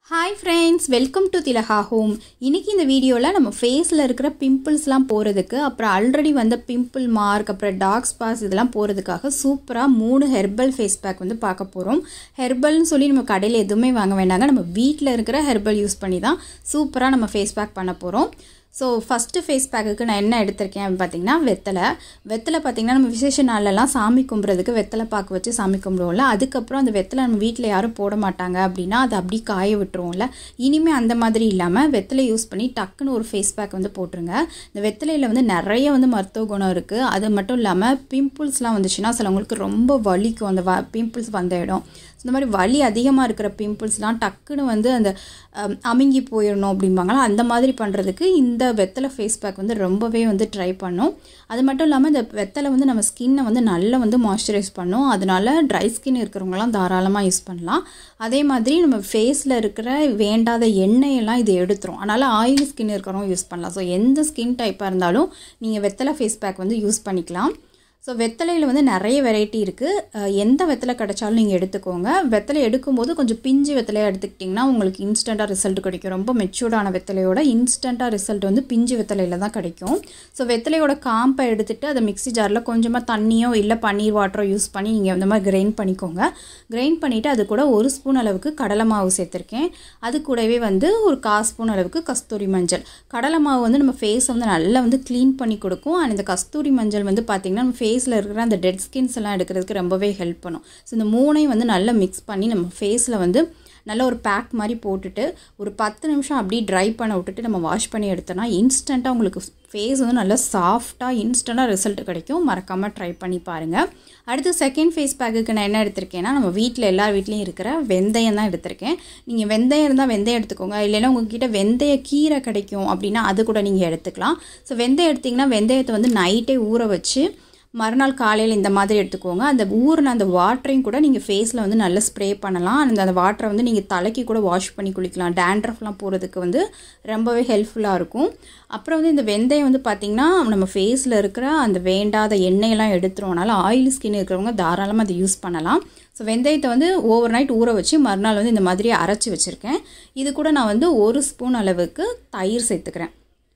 Hi friends, welcome to Tilaha Home. இன்னைக்கு இந்த வீடியோல நம்ம ஃபேஸ்ல இருக்கிற பிம்பிள்ஸ்லாம் போறதுக்கு அப்புறம் ஆல்ரெடி வந்த பிம்பிள் மார்க் அப்புறம் டார்க் ஸ்பாட்ஸ் இதெல்லாம் போறதுக்காக சூப்பரா 3 ஹெர்பல் ஃபேஸ் பேக் வந்து பார்க்க போறோம். ஹெர்பல்னு சொல்லி நம்ம கடையில எதுவுமே வாங்க வேண்டாங்க. நம்ம வீட்ல இருக்கிற ஹெர்பல் யூஸ் பண்ணி தான் சூப்பரா நம்ம ஃபேஸ் பேக் பண்ண போறோம். So first face pack-க்கு நான் என்ன எடுத்துர்க்கேன் அப்படி பாத்தீங்கன்னா வெத்தலை பாத்தீங்கன்னா நம்ம விசேஷ நாள்லலாம் சாமி கும்பிறதுக்கு வெத்தலை பாக்கு வச்சு சாமி கும்பிடுவோம்ல. அதுக்கு அப்புறம் அந்த வெத்தலை நம்ம வீட்ல யாரும் போட மாட்டாங்க அப்படினா அது அப்படியே காய விட்டுருவோம்ல. இனிமே அந்த மாதிரி இல்லாம வெத்தலை யூஸ் பண்ணி டக்குன்னு ஒரு ஃபேஸ் பேக் வந்து போட்டுருங்க. இந்த வெத்தலையில வந்து நிறைய வந்து மருத்துவ குணம் இருக்கு. அது மட்டும் இல்லாம பிம்பிள்ஸ்லாம் வந்துச்சுனா சிலங்களுக்கு ரொம்ப வலிக்கும் அந்த பிம்பிள்ஸ் வந்த இடம். இந்த மாதிரி வலி அதிகமாக இருக்கிற பிம்பிள்ஸ்லாம் டக்குன்னு வந்து அந்த அமுங்கி போயிடணும் அப்படிம்பாங்களா, அந்த மாதிரி பண்ணுறதுக்கு இந்த வெத்தலை ஃபேஸ் பேக் வந்து ரொம்பவே வந்து ட்ரை பண்ணும். அது மட்டும் இல்லாமல் இந்த வெத்தலை வந்து நம்ம ஸ்கின்னை வந்து நல்லா வந்து மாய்ஸ்சரைஸ் பண்ணும். அதனால ட்ரை ஸ்கின் இருக்கிறவங்களாம் தாராளமாக யூஸ் பண்ணலாம். அதே மாதிரி நம்ம ஃபேஸில் இருக்கிற வேண்டாத எண்ணெயெல்லாம் இது எடுத்துரும். அதனால் ஆயிலி ஸ்கின் இருக்கிறவங்க யூஸ் பண்ணலாம். ஸோ எந்த ஸ்கின் டைப்பாக இருந்தாலும் நீங்கள் வெத்தலை ஃபேஸ் பேக் வந்து யூஸ் பண்ணிக்கலாம். ஸோ வெத்தலையில் வந்து நிறைய வெரைட்டி இருக்குது. எந்த வெத்தலை கிடைச்சாலும் நீங்கள் எடுத்துக்கோங்க. வெத்தலை எடுக்கும்போது கொஞ்சம் பிஞ்சு வெத்தலையாக எடுத்துக்கிட்டிங்கன்னா உங்களுக்கு இன்ஸ்டண்ட்டாக ரிசல்ட் கிடைக்கும். ரொம்ப மெச்சூர்டான வெத்தலையோட இன்ஸ்டண்ட்டாக ரிசல்ட் வந்து பிஞ்சு வெத்தலையில் தான் கிடைக்கும். ஸோ வெத்தலையோட காம்பை எடுத்துகிட்டு அதை மிக்ஸி ஜாரில் கொஞ்சமாக தண்ணியோ இல்லை பன்னீர் வாட்டரோ யூஸ் பண்ணி நீங்கள் இந்த மாதிரி கிரைண்ட் பண்ணிக்கோங்க. கிரைண்ட் பண்ணிவிட்டு அது கூட 1 ஸ்பூன் அளவுக்கு கடலை மாவு சேர்த்துருக்கேன். அது கூடவே வந்து ஒரு 1/4 ஸ்பூன் அளவுக்கு கஸ்தூரி மஞ்சள். கடலை மாவு வந்து நம்ம ஃபேஸை வந்து நல்லா வந்து க்ளீன் பண்ணி கொடுக்கும். அண்ட் இந்த கஸ்தூரி மஞ்சள் வந்து பார்த்திங்கன்னா நம்ம ஃபேஸில் இருக்கிற அந்த டெட் ஸ்கின்ஸ் எல்லாம் எடுக்கிறதுக்கு ரொம்பவே ஹெல்ப் பண்ணும். ஸோ இந்த மூணையும் வந்து நல்லா மிக்ஸ் பண்ணி நம்ம ஃபேஸில் வந்து நல்ல ஒரு பேக் மாதிரி போட்டுட்டு ஒரு 10 நிமிஷம் அப்படியே ட்ரை பண்ண விட்டுட்டு நம்ம வாஷ் பண்ணி எடுத்தோன்னா இன்ஸ்டண்ட்டாக உங்களுக்கு ஃபேஸ் வந்து நல்லா சாஃப்டாக இன்ஸ்டண்ட்டாக ரிசல்ட் கிடைக்கும். மறக்காமல் ட்ரை பண்ணி பாருங்கள். அடுத்து செகண்ட் ஃபேஸ் பேக்குக்கு நான் என்ன எடுத்திருக்கேன்னா நம்ம வீட்டில் எல்லார் வீட்லேயும் இருக்கிற வெந்தயம் தான் எடுத்திருக்கேன். நீங்கள் வெந்தயம் இருந்தால் வெந்தயம் எடுத்துக்கோங்க. இல்லைன்னா உங்ககிட்ட வெந்தய கீரை கிடைக்கும் அப்படின்னா அது கூட நீங்கள் எடுத்துக்கலாம். ஸோ வெந்தயம் எடுத்திங்கன்னா வெந்தயத்தை வந்து நைட்டே ஊற வச்சு மறுநாள் காலையில் இந்த மாதிரி எடுத்துக்கோங்க. அந்த ஊறின அந்த வாட்டரையும் கூட நீங்கள் ஃபேஸில் வந்து நல்லா ஸ்ப்ரே பண்ணலாம். அந்த வாட்டரை வந்து நீங்கள் தலைக்கு கூட வாஷ் பண்ணி குளிக்கலாம். டேண்ட்ரஃப்லாம் போகிறதுக்கு வந்து ரொம்பவே ஹெல்ப்ஃபுல்லாக இருக்கும். அப்புறம் வந்து இந்த வெந்தயம் வந்து பார்த்திங்கன்னா நம்ம ஃபேஸில் இருக்கிற அந்த வேண்டாத எண்ணெயெல்லாம் எடுத்துருவோம்னால ஆயிலி ஸ்கின் இருக்கிறவங்க தாராளமாக அதை யூஸ் பண்ணலாம். ஸோ வெந்தயத்தை வந்து ஓவர் நைட் ஊற வச்சு மறுநாள் வந்து இந்த மாதிரி அரைச்சி வச்சுருக்கேன். இது கூட நான் வந்து 1 ஸ்பூன் அளவுக்கு தயிர் சேர்த்துக்கிறேன்.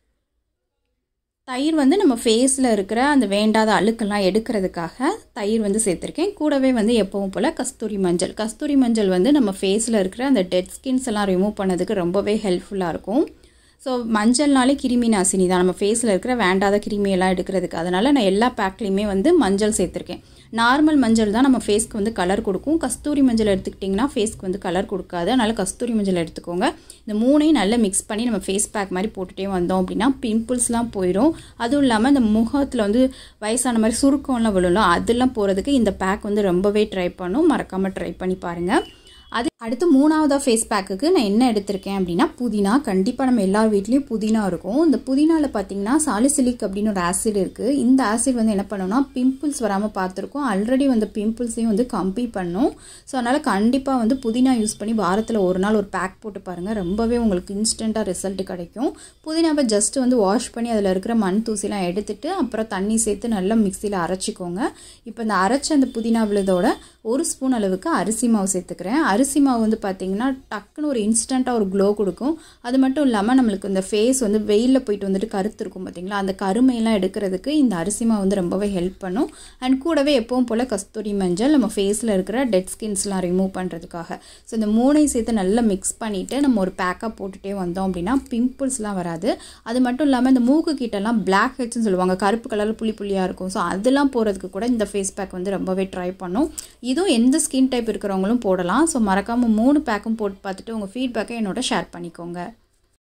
தயிர் வந்து நம்ம ஃபேஸில் இருக்கிற அந்த வேண்டாத அழுக்கெல்லாம் எடுக்கிறதுக்காக தயிர் வந்து சேர்த்துருக்கேன். கூடவே வந்து எப்பவும் போல் கஸ்தூரி மஞ்சள் வந்து நம்ம ஃபேஸில் இருக்கிற அந்த டெட் ஸ்கின்ஸ் எல்லாம் ரிமூவ் பண்ணதுக்கு ரொம்பவே ஹெல்ப்ஃபுல்லாக இருக்கும். ஸோ மஞ்சள்னாலே கிருமி நாசினி தான், நம்ம ஃபேஸில் இருக்கிற வேண்டாத கிருமியெல்லாம் எடுக்கிறதுக்கு. அதனால் நான் எல்லா பேக்லேயுமே வந்து மஞ்சள் சேர்த்துருக்கேன். நார்மல் மஞ்சள் தான் நம்ம ஃபேஸ்க்கு வந்து கலர் கொடுக்கும். கஸ்தூரி மஞ்சள் எடுத்துக்கிட்டிங்கன்னா ஃபேஸ்க்கு வந்து கலர் கொடுக்காது. அதனால் கஸ்தூரி மஞ்சள் எடுத்துக்கோங்க. இந்த மூணையும் நல்லா மிக்ஸ் பண்ணி நம்ம ஃபேஸ் பேக் மாதிரி போட்டுகிட்டே வந்தோம் அப்படின்னா பிம்பிள்ஸ்லாம் போயிடும். அதுவும் இல்லாமல் இந்த முகத்தில் வந்து வயசான மாதிரி சுருக்கம்லாம் விழுலும், அதெல்லாம் போகிறதுக்கு இந்த பேக் வந்து ரொம்பவே ட்ரை பண்ணும். மறக்காமல் ட்ரை பண்ணி பாருங்கள். அடுத்து 3வது ஃபேஸ் பேக்குக்கு நான் என்ன எடுத்திருக்கேன் அப்படின்னா புதினா. கண்டிப்பாக நம்ம எல்லார் வீட்லேயும் புதினா இருக்கும். இந்த புதினாவில் பார்த்தீங்கன்னா சாலிசிலிக் அப்படின்னு ஒரு ஆசிட் இருக்குது. இந்த ஆசிட் வந்து என்ன பண்ணணும்னா பிம்பிள்ஸ் வராமல் பார்த்துருக்கோம். ஆல்ரெடி வந்து பிம்பிள்ஸையும் வந்து கம்மி பண்ணும். ஸோ அதனால் கண்டிப்பாக வந்து புதினா யூஸ் பண்ணி வாரத்தில் ஒரு நாள் ஒரு பேக் போட்டு பாருங்கள். ரொம்பவே உங்களுக்கு இன்ஸ்டண்ட்டாக ரிசல்ட் கிடைக்கும். புதினாவை ஜஸ்ட் வந்து வாஷ் பண்ணி அதில் இருக்கிற மண் தூசிலாம் எடுத்துட்டு அப்புறம் தண்ணி சேர்த்து நல்லா மிக்சியில் அரைச்சிக்கோங்க. இப்போ இந்த அரைச்ச அந்த புதினா விழுதோட 1 ஸ்பூன் அளவுக்கு அரிசி மாவு சேர்த்துக்கிறேன். அரிசி மாவு வந்து பார்த்திங்கன்னா டக்குன்னு ஒரு இன்ஸ்டண்ட்டாக ஒரு க்ளோ கொடுக்கும். அது மட்டும் இல்லாமல் நம்மளுக்கு இந்த ஃபேஸ் வந்து வெயிலில் போயிட்டு வந்துட்டு கருத்து இருக்கும் பார்த்திங்களா, அந்த கருமையெல்லாம் எடுக்கிறதுக்கு இந்த அரிசி மாவு வந்து ரொம்பவே ஹெல்ப் பண்ணும். அண்ட் கூடவே எப்பவும் போல் கஸ்தூரி மஞ்சள் நம்ம ஃபேஸில் இருக்கிற டெட் ஸ்கின்ஸ்லாம் ரிமூவ் பண்ணுறதுக்காக. ஸோ இந்த மூணையும் சேர்த்து நல்லா மிக்ஸ் பண்ணிவிட்டு நம்ம ஒரு பேக்காக போட்டுகிட்டே வந்தோம் அப்படின்னா பிம்பிள்ஸ்லாம் வராது. அது மட்டும் இல்லாமல் இந்த மூக்கு கிட்டலாம் பிளாக் ஹெட்ஸ்ன்னு சொல்லுவாங்க, கருப்பு கலரில் புள்ளியாக இருக்கும். ஸோ அதெல்லாம் போகிறதுக்கு கூட இந்த ஃபேஸ் பேக் வந்து ரொம்பவே ட்ரை பண்ணும். இதுவும் எந்த ஸ்கின் டைப் இருக்கிறவங்களும் போடலாம். ஸோ மறக்காமல் 3 பேக்கும் போட்டு பார்த்துட்டு உங்கள் ஃபீட்பேக்கை என்னோட ஷேர் பண்ணிக்கோங்க.